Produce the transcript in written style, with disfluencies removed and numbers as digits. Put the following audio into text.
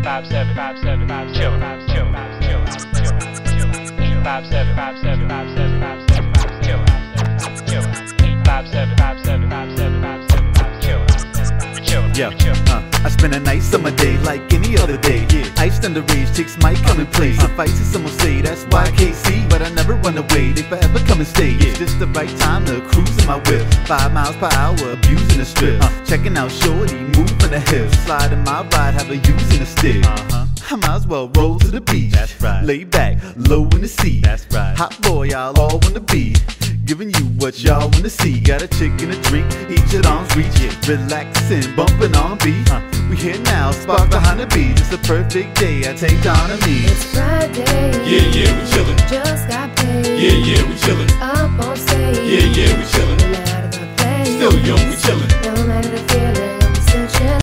Yeah, I spend a nice summer day like any other day. Iced underage chicks might come and play. Suffice it, someone say that's why KC, but I never run away. They forever come and stay. It's just the right time to cruise in my whip. 5 miles per hour, abusing the strip. Checking out shorty, moving the hips. Sliding my ride, have her using a stick. I might as well roll to the beach. That's right. Lay back, low in the seat. That's right. Hot boy, y'all all wanna be. Giving you what y'all wanna see. Got a chick and a drink, each at arm's reach. Relaxing, bumping on beat. We here now, spark behind the beat. It's a perfect day, I take Dawn to me. It's Friday. Yeah, yeah, we chillin'. Just got paid. Yeah, yeah, we chillin'. Up on stage. Yeah, yeah, we chillin'. Out of my place. Still young, we chillin'.